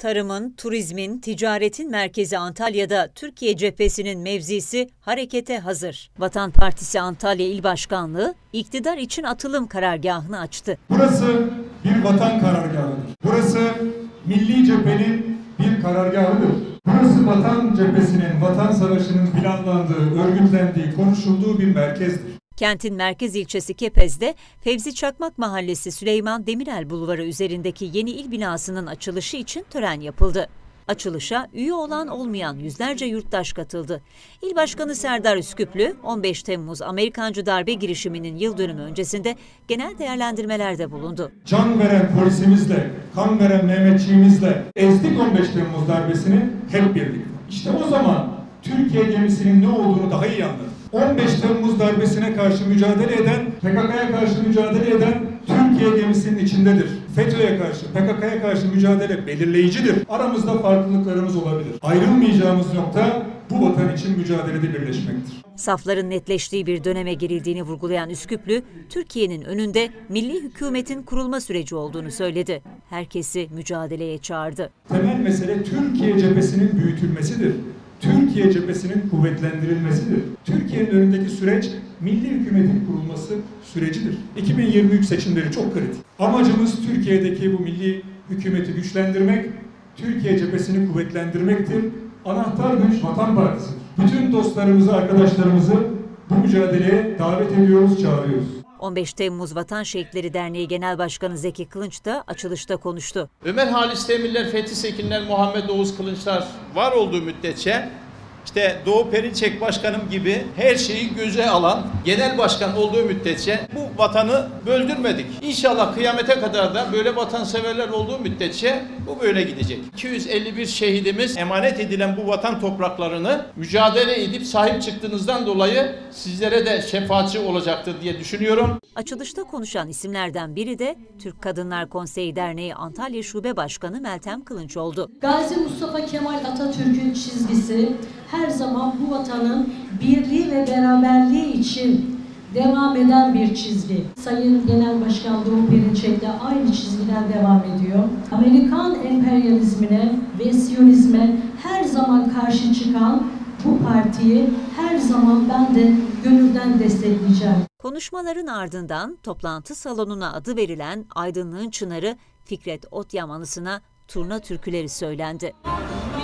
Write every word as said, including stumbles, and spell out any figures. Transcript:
Tarımın, turizmin, ticaretin merkezi Antalya'da Türkiye cephesinin mevzisi harekete hazır. Vatan Partisi Antalya İl Başkanlığı iktidar için atılım karargahını açtı. Burası bir vatan karargahıdır. Burası milli cephenin bir karargahıdır. Burası vatan cephesinin, vatan savaşının planlandığı, örgütlendiği, konuşulduğu bir merkezdir. Kentin merkez ilçesi Kepez'de Fevzi Çakmak Mahallesi Süleyman Demirel Bulvarı üzerindeki yeni il binasının açılışı için tören yapıldı. Açılışa üye olan olmayan yüzlerce yurttaş katıldı. İl Başkanı Serdar Üsküplü, on beş Temmuz Amerikancı darbe girişiminin yıl dönümü öncesinde genel değerlendirmelerde bulundu. Can veren polisimizle, kan veren Mehmetçiğimizle ezdik on beş Temmuz darbesini hep birlikte. İşte o zaman Türkiye gemisinin ne olduğunu daha iyi anladık. on beş Temmuz darbesine karşı mücadele eden, P K K'ya karşı mücadele eden Türkiye gemisinin içindedir. FETÖ'ye karşı, P K K'ya karşı mücadele belirleyicidir. Aramızda farklılıklarımız olabilir. Ayrılmayacağımız nokta bu vatan için mücadelede birleşmektir. Safların netleştiği bir döneme girildiğini vurgulayan Üsküplü, Türkiye'nin önünde milli hükümetin kurulma süreci olduğunu söyledi. Herkesi mücadeleye çağırdı. Temel mesele Türkiye cephesinin büyütülmesidir. Türkiye cephesinin kuvvetlendirilmesidir. Türkiye'nin önündeki süreç milli hükümetin kurulması sürecidir. iki bin yirmi üç seçimleri çok kritik. Amacımız Türkiye'deki bu milli hükümeti güçlendirmek, Türkiye cephesini kuvvetlendirmektir. Anahtar güç Vatan Partisi'dir. Bütün dostlarımızı, arkadaşlarımızı bu mücadeleye davet ediyoruz, çağırıyoruz. on beş Temmuz Vatan Şehitleri Derneği Genel Başkanı Zeki Kılınç da açılışta konuştu. Ömer Halis Demirler, Fethi Sekinler, Muhammed Oğuz Kılınçlar var olduğu müddetçe işte Doğu Perinçek Başkanım gibi her şeyi göze alan genel başkan olduğu müddetçe bu vatanı böldürmedik. İnşallah kıyamete kadar da böyle vatanseverler olduğu müddetçe bu böyle gidecek. iki yüz elli bir şehidimiz emanet edilen bu vatan topraklarını mücadele edip sahip çıktığınızdan dolayı sizlere de şefaatçi olacaktır diye düşünüyorum. Açılışta konuşan isimlerden biri de Türk Kadınlar Konseyi Derneği Antalya Şube Başkanı Meltem Kılınç oldu. Gazi Mustafa Kemal Atatürk'ün çizgisi her zaman bu vatanın birliği ve beraberliği için devam eden bir çizgi. Sayın Genel Başkan Doğu Perinçek de aynı çizgiden devam ediyor. Amerikan emperyalizmine ve Siyonizme her zaman karşı çıkan bu partiyi her zaman ben de gönülden destekleyeceğim. Konuşmaların ardından toplantı salonuna adı verilen Aydınlığın Çınarı Fikret Otyam anısına turna türküleri söylendi.